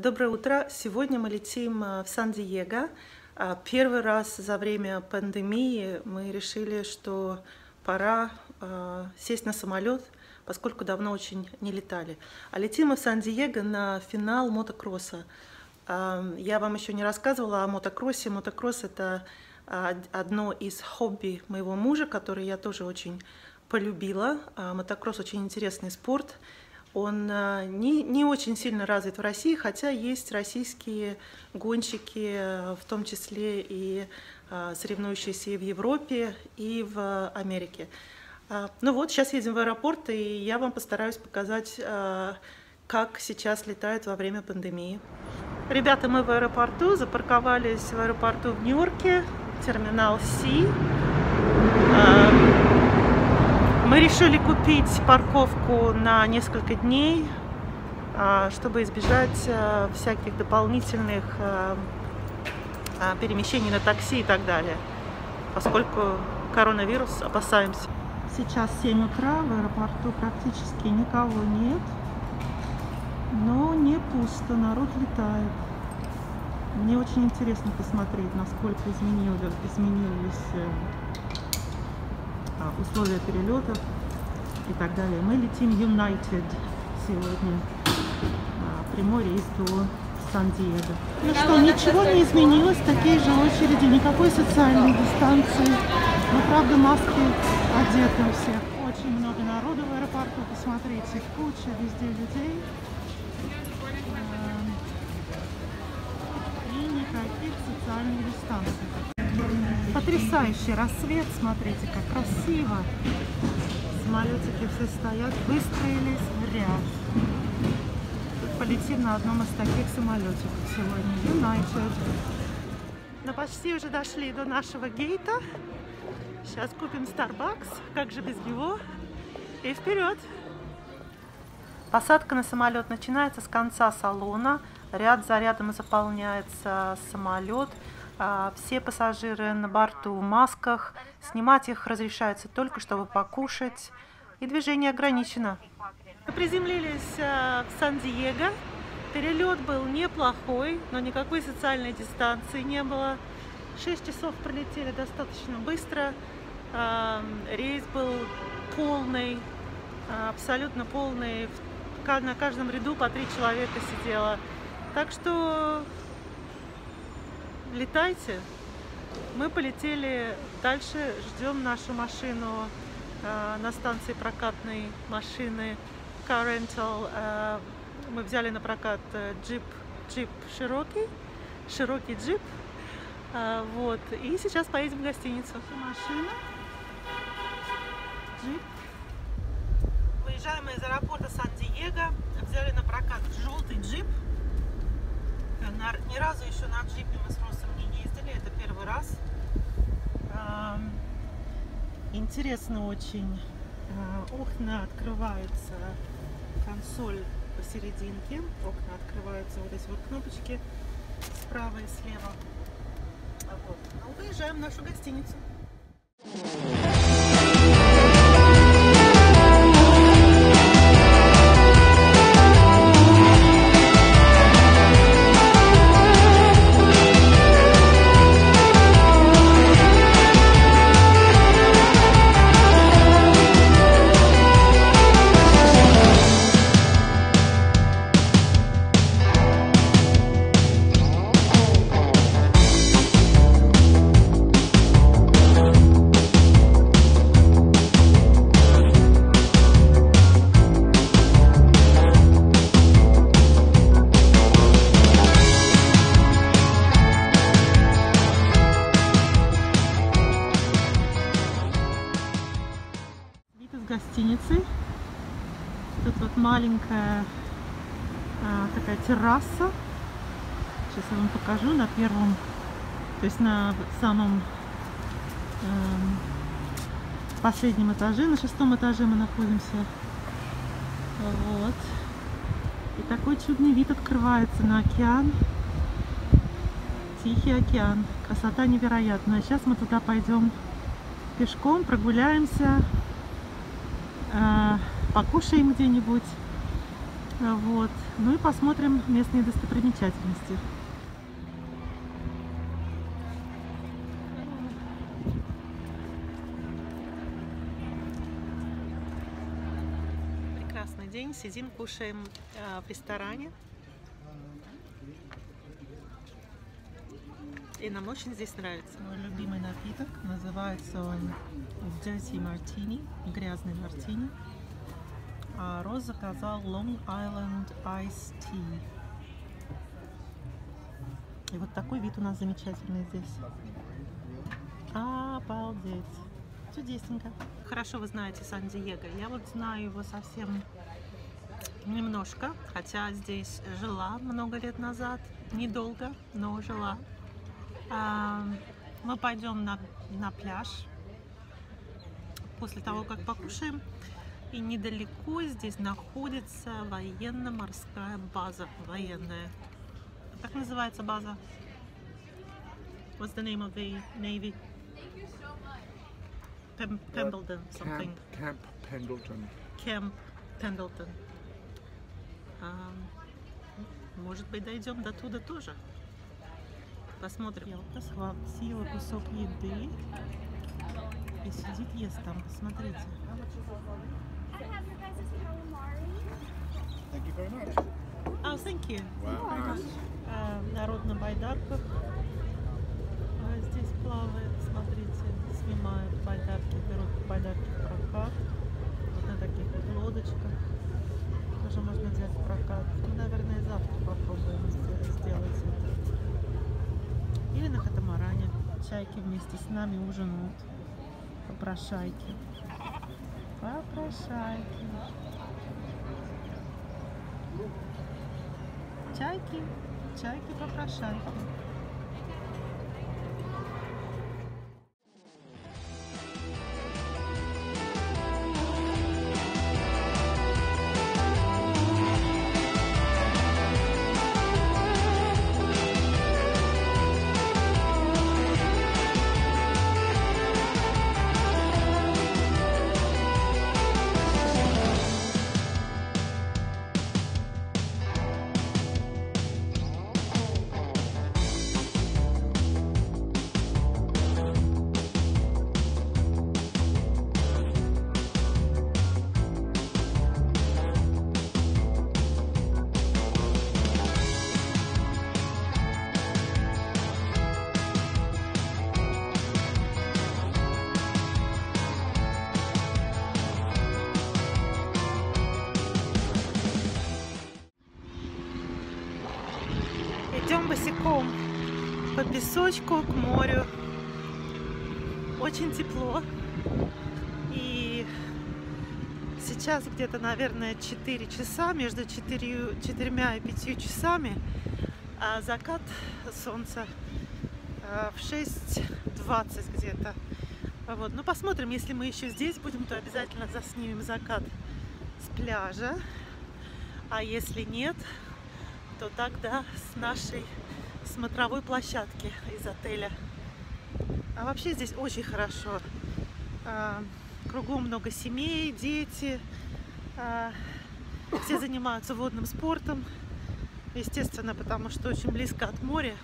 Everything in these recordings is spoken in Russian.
Доброе утро! Сегодня мы летим в Сан-Диего. Первый раз за время пандемии мы решили, что пора сесть на самолет, поскольку давно очень не летали. А летим мы в Сан-Диего на финал мотокросса. Я вам еще не рассказывала о мотокроссе. Мотокросс — это одно из хобби моего мужа, который я тоже очень полюбила. Мотокросс — очень интересный спорт. Он не очень сильно развит в России, хотя есть российские гонщики, в том числе и соревнующиеся и в Европе, и в Америке. Ну вот, сейчас едем в аэропорт, и я вам постараюсь показать, как сейчас летают во время пандемии. Ребята, мы в аэропорту, запарковались в аэропорту в Нью-Йорке, терминал Си. Мы решили купить парковку на несколько дней, чтобы избежать всяких дополнительных перемещений на такси и так далее, поскольку коронавирус опасаемся. Сейчас 7 утра, в аэропорту практически никого нет, но не пусто, народ летает. Мне очень интересно посмотреть, насколько изменились условия перелетов и так далее. Мы летим United сегодня, прямой рейс до Сан-Диего. Ну что, ничего не изменилось, такие же очереди, никакой социальной дистанции, но правда маски одеты у всех. Очень много народу в аэропорту, посмотрите, куча везде людей. И никаких социальных дистанций. Потрясающий рассвет, смотрите, как красиво. Самолетики все стоят, выстроились в ряд. Тут полетим на одном из таких самолетиков сегодня, United. Но почти уже дошли до нашего гейта. Сейчас купим Starbucks, как же без него. И вперед! Посадка на самолет начинается с конца салона. Ряд за рядом заполняется самолет. Все пассажиры на борту в масках. Снимать их разрешается только, чтобы покушать. И движение ограничено. Мы приземлились в Сан-Диего. Перелет был неплохой, но никакой социальной дистанции не было. 6 часов пролетели достаточно быстро. Рейс был полный, абсолютно полный. На каждом ряду по 3 человека сидело. Так что летайте. Мы полетели дальше, ждем нашу машину на станции прокатной машины Car Rental. Мы взяли на прокат джип широкий джип. Вот. И сейчас поедем в гостиницу. Машина. Джип. Выезжаем из аэропорта Сан-Диего. Взяли на прокат желтый джип. Ни разу еще на джипе мы с Россом не ездили, это первый раз. Интересно очень. Окна открываются, консоль посерединке. Окна открываются, вот эти вот кнопочки справа и слева. Вот. Выезжаем в нашу гостиницу. Гостиницы. Тут вот маленькая такая терраса. Сейчас я вам покажу на первом, то есть на самом последнем этаже, на 6-м этаже мы находимся. Вот. И такой чудный вид открывается на океан. Тихий океан. Красота невероятная. Сейчас мы туда пойдем пешком, прогуляемся, покушаем где-нибудь. Вот. Ну и посмотрим местные достопримечательности. Прекрасный день. Сидим, кушаем в ресторане. И нам очень здесь нравится. Мой любимый напиток. Называется он Dirty Martini, грязный мартини. А Роз заказал Long Island Iced Tea. И вот такой вид у нас замечательный здесь. Обалдеть. Чудесненько. Хорошо вы знаете Сан-Диего. Я вот знаю его совсем немножко, хотя здесь жила много лет назад. Недолго, но жила. Мы пойдем на пляж после того, как покушаем. И недалеко здесь находится военно-морская база. Военная. Как называется база? What's the name of the Navy? Pendleton something. Camp Pendleton. Camp Pendleton. Может быть, дойдем до туда тоже. Посмотрим. Я вот съела кусок еды и сидит, ест там. Посмотрите. Thank you very much. Oh, thank you. Wow, nice. Народ на байдарках здесь плавает. Смотрите, снимают байдарки, берут байдарки в прокат. Вот на таких вот лодочках. Тоже можно взять в прокат. Ну, наверное, завтра попробуем сделать это. Или на катамаране. Чайки вместе с нами ужинают. Попрошайки. Попрошайки. Чайки. Чайки попрошайки. Идем босиком по песочку к морю. Очень тепло. И сейчас где-то, наверное, 4 часа, между 4 и 5 часами, а закат солнца в 6:20 где-то. Вот. Ну, посмотрим, если мы еще здесь будем, то обязательно заснимем закат с пляжа. А если нет, то тогда с нашей смотровой площадки из отеля. А вообще здесь очень хорошо. Кругом много семей, дети. Все занимаются водным спортом. Естественно, потому что очень близко от моря.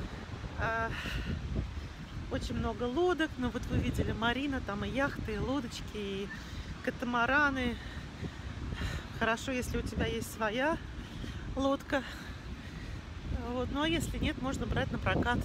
Очень много лодок. Ну вот вы видели Марина, там и яхты, и лодочки, и катамараны. Хорошо, если у тебя есть своя лодка. Вот. Ну а если нет, можно брать на прокат.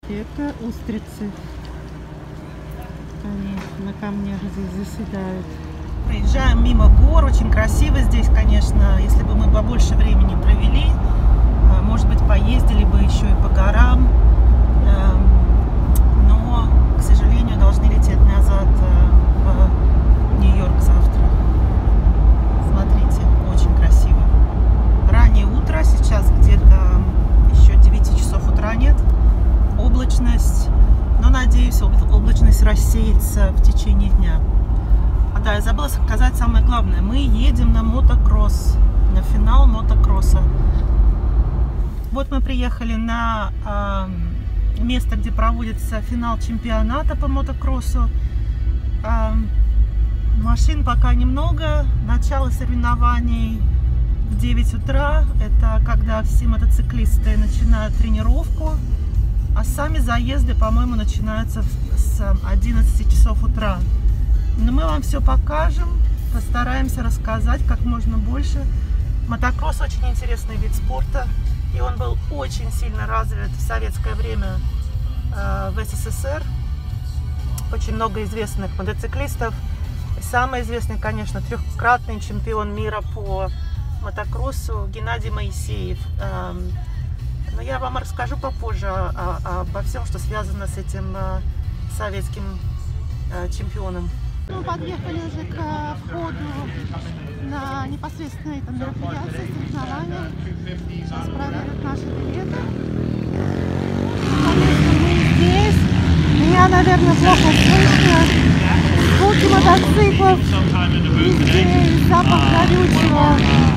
Это устрицы. Они на камнях здесь заседают. Проезжаем мимо гор. Очень красиво здесь, конечно. Если бы мы побольше времени провели, может быть, поездили бы еще и по горам. Но, к сожалению, должны лететь назад в Нью-Йорк завтра. Смотрите, очень красиво. Раннее утро, сейчас где-то еще 9 часов утра нет. Облачность, но надеюсь, облачность рассеется в течение дня. А да, я забыла сказать самое главное. Мы едем на мотокросс, на финал мотокросса. Вот мы приехали на место, где проводится финал чемпионата по мотокроссу. Машин пока немного. Начало соревнований в 9 утра. Это когда все мотоциклисты начинают тренировку. А сами заезды, по-моему, начинаются с 11 часов утра. Но мы вам все покажем, постараемся рассказать как можно больше. Мотокросс очень интересный вид спорта, и он был очень сильно развит в советское время в СССР. Очень много известных мотоциклистов. Самый известный, конечно, трехкратный чемпион мира по мотокроссу Геннадий Моисеев. Но я вам расскажу попозже обо всем, что связано с этим советским чемпионом. Мы подъехали уже к входу на непосредственно это мероприятие, соревнования. Сейчас проверят наши билеты. Конечно, мы здесь. Меня, наверное, плохо слышно. Звуки мотоциклов, везде запах горючего.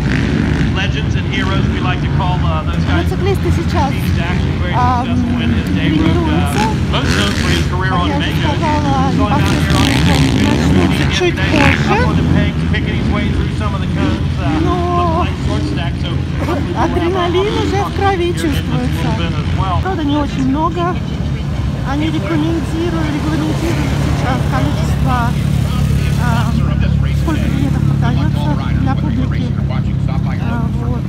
Мотоциклисты сейчас тренируются. Как я уже сказала, начнутся чуть позже. Но адреналин уже в крови чувствуется. Правда, не очень много. Они регламентируют сейчас количество, сколько билетов продается для публики. Вот.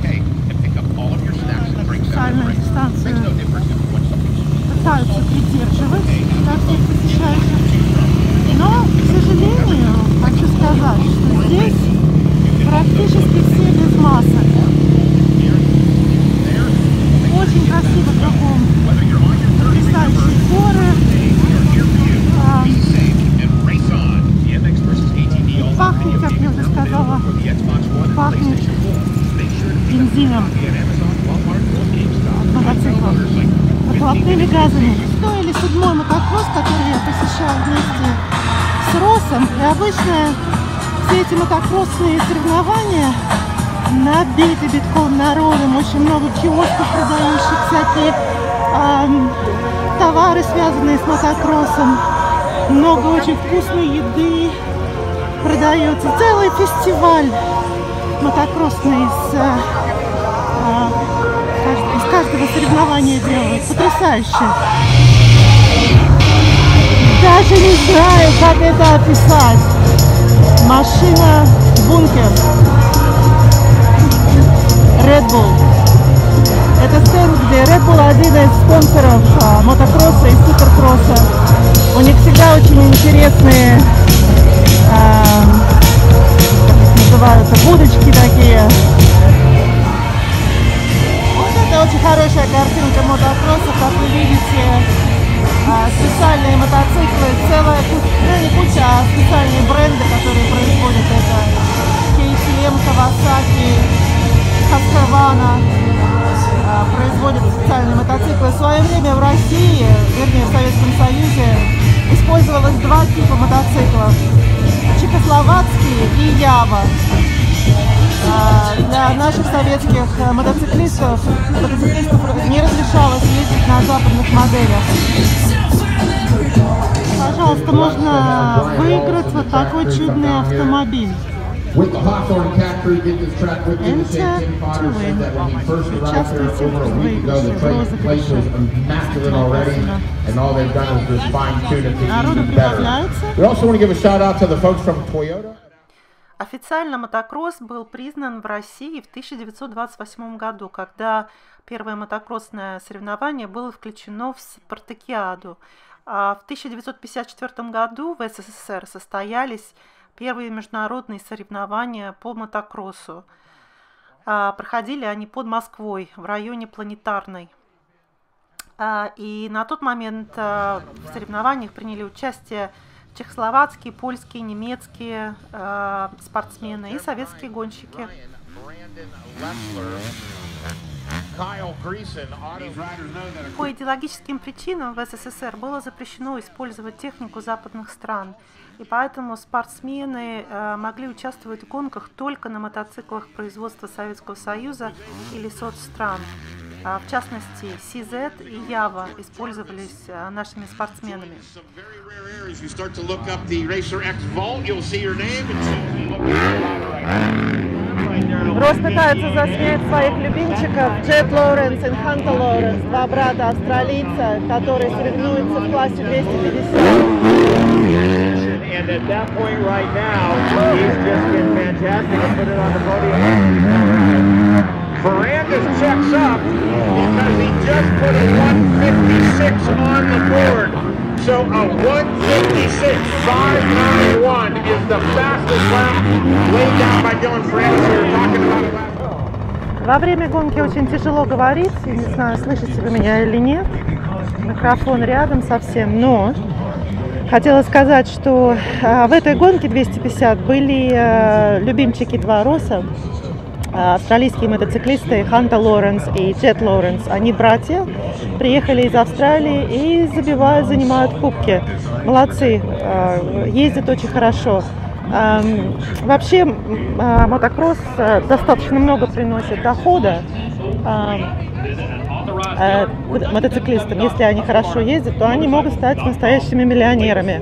Социальную дистанцию пытаются придерживать для всех посещающих. Но, к сожалению, хочу сказать, что здесь практически все без масок. Очень красиво кругом. Потрясающие горы. Пахнет, как я уже сказала, пахнет бензином от мотоциклов, выхлопными газами. 6-й или 7-й мотокросс, который я посещаю вместе с Россом. И обычно все эти мотокроссные соревнования набиты битком народом. Очень много киосков, продающих всякие товары, связанные с мотокроссом. Много очень вкусной еды продается. Целый фестиваль мотокроссный из каждого соревнования делают. Потрясающе. Даже не знаю, как это описать. Машина бункер. Red Bull. Это стенд, где Red Bull один из спонсоров мотокросса и суперкросса. У них всегда очень интересные, как называются, будочки такие. Вот это очень хорошая картинка мотокросса, как вы видите. Специальные мотоциклы, целая не куча, а специальные бренды, которые производят это. KTM, Kawasaki, Husqvarna производят специальные мотоциклы. В свое время в России, вернее в Советском Союзе, использовалось два типа мотоциклов. Чехословацкие и Ява. Для наших советских мотоциклистов не разрешалось ездить на западных моделях. Пожалуйста, можно выиграть вот такой чудный автомобиль. Участвуйте в розыгрыше. Народу прибавляется. Официально мотокросс был признан в России в 1928 году, когда первое мотокроссное соревнование было включено в спартакиаду. В 1954 году в СССР состоялись первые международные соревнования по мотокроссу. Проходили они под Москвой, в районе Планетарной. И на тот момент в соревнованиях приняли участие чехословацкие, польские, немецкие спортсмены и советские гонщики. По идеологическим причинам в СССР было запрещено использовать технику западных стран, и поэтому спортсмены могли участвовать в гонках только на мотоциклах производства Советского Союза или соцстран. В частности, CZ и Ява использовались нашими спортсменами. Рос пытается засмеять своих любимчиков Джет Лоуренс и Хантер Лоуренс, два брата австралийца, которые соревнуются в классе 250. And at that point right now, he's just been fantastic and put it on the podium. Ferrandis checks up because he just put a 156 on the board. So a 156.591 is the fastest lap laid down by Dylan Ferrandis. We were talking about it last. Во время гонки очень тяжело говорить, я не знаю, слышите вы меня или нет. Микрофон рядом совсем, но хотела сказать, что в этой гонке 250 были любимчики два Росса, австралийские мотоциклисты Хантер Лоуренс и Джет Лоуренс. Они братья, приехали из Австралии и занимают кубки. Молодцы, ездят очень хорошо. Вообще мотокросс достаточно много приносит дохода мотоциклистам. Если они хорошо ездят, то они могут стать настоящими миллионерами.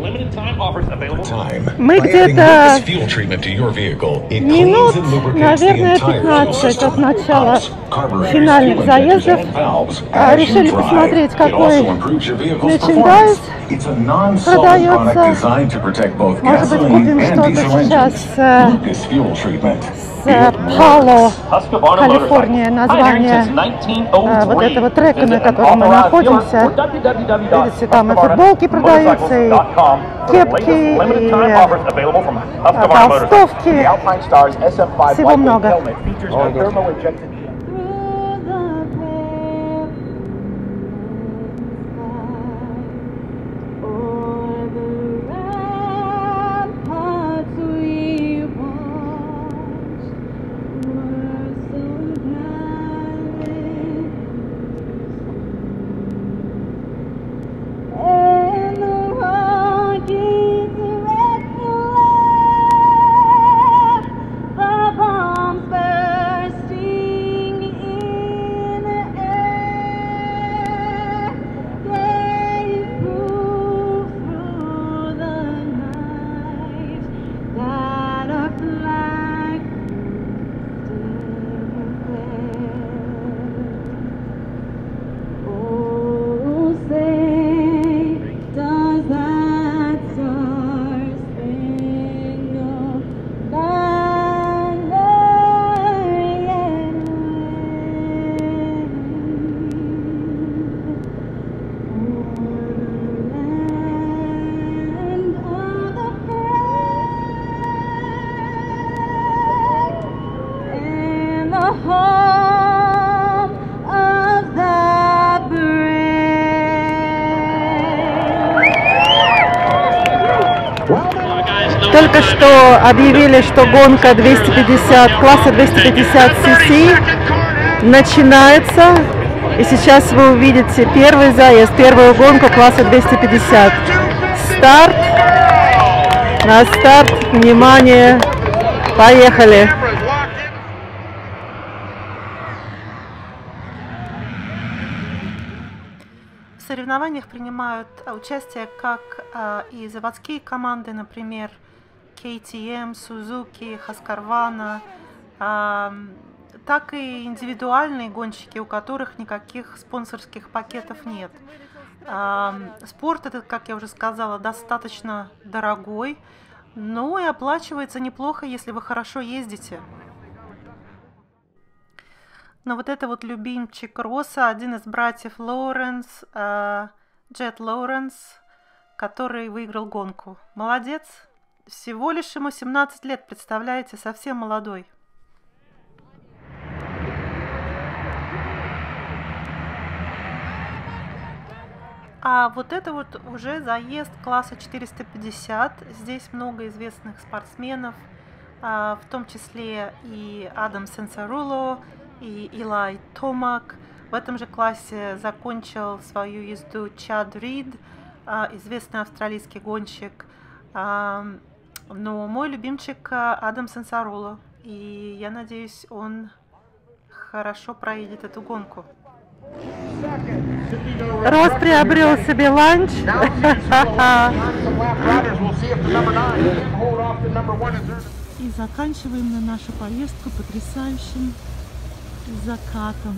Мы где-то минут, наверное, 15 от начала финальных заездов решили посмотреть, какой мерчендайз продается. Может быть, купим что-то сейчас с Пало, Калифорния, название вот этого трека, на котором мы находимся. Видите, там и футболки продаются, и кепки, и толстовки, всего много. Только что объявили, что гонка 250, класса 250 cc начинается. И сейчас вы увидите первый заезд, первую гонку класса 250. Старт. На старт. Внимание. Поехали. В соревнованиях принимают участие как и заводские команды, например, KTM, Suzuki, Husqvarna, так и индивидуальные гонщики, у которых никаких спонсорских пакетов нет. Спорт этот, как я уже сказала, достаточно дорогой, но и оплачивается неплохо, если вы хорошо ездите. Но вот это вот любимчик Росса, один из братьев Лоуренс, Джет Лоуренс, который выиграл гонку. Молодец. Всего лишь ему 17 лет, представляете, совсем молодой. А вот это вот уже заезд класса 450. Здесь много известных спортсменов, в том числе и Адам Сенсаруло, и Илай Томак. В этом же классе закончил свою езду Чад Рид, известный австралийский гонщик. Но мой любимчик Адам Сенсаруло. И я надеюсь, он хорошо проедет эту гонку. Росс приобрел себе ланч. И заканчиваем мы нашу поездку потрясающим закатом.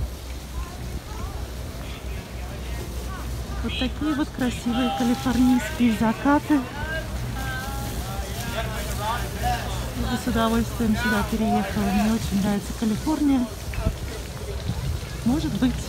Вот такие вот красивые калифорнийские закаты. Я с удовольствием сюда переехала. Мне очень нравится Калифорния. Может быть.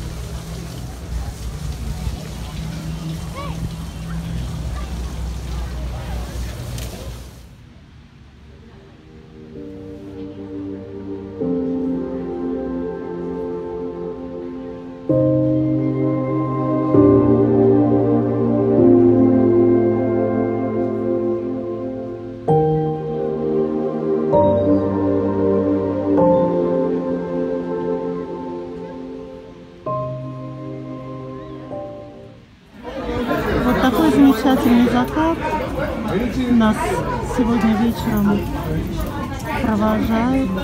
Такой замечательный закат нас сегодня вечером провожает.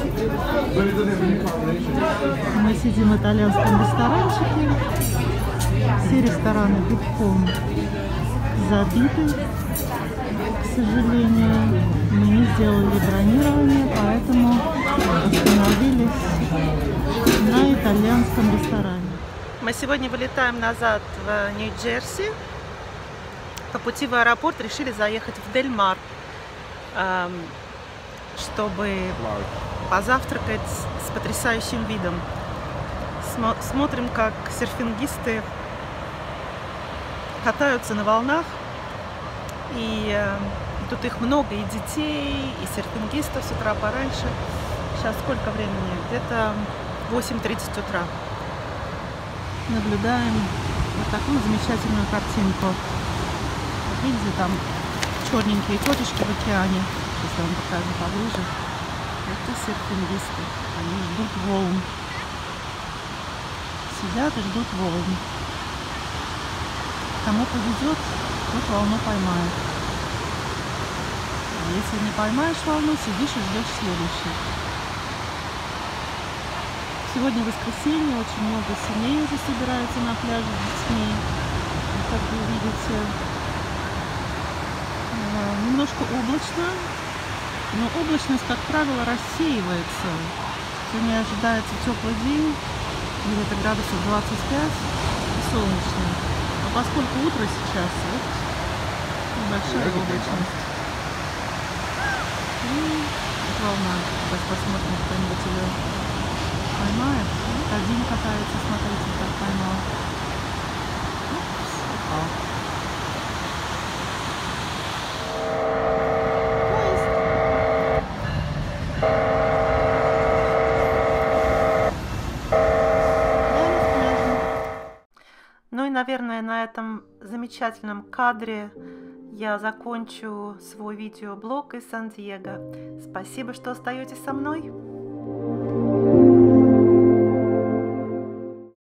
Мы сидим в итальянском ресторанчике. Все рестораны битком забиты. К сожалению, мы не сделали бронирование, поэтому остановились на итальянском ресторане. Мы сегодня вылетаем назад в Нью-Джерси. По пути в аэропорт решили заехать в Дель-Мар, чтобы позавтракать с потрясающим видом. Смотрим, как серфингисты катаются на волнах. И тут их много, и детей, и серфингистов с утра пораньше. Сейчас сколько времени? Где-то 8:30 утра. Наблюдаем вот такую замечательную картинку. Видите, там черненькие точечки в океане. Сейчас я вам покажу поближе. Это серфингисты. Они ждут волн. Сидят и ждут волн. Кому повезет, тот волну поймает. Если не поймаешь волну, сидишь и ждешь следующей. Сегодня воскресенье, очень много семей уже собираются на пляже с детьми. И, как вы видите, немножко облачно, но облачность, как правило, рассеивается. Сегодня ожидается теплый день, где-то градусов 25 и солнечный. Но поскольку утро сейчас, вот небольшая облачность. И вот волна. Сейчас посмотрим, кто-нибудь ее поймает. Вот один катается, смотрите, как поймал. Упс, упал. Ну и, наверное, на этом замечательном кадре я закончу свой видеоблог из Сан-Диего. Спасибо, что остаетесь со мной.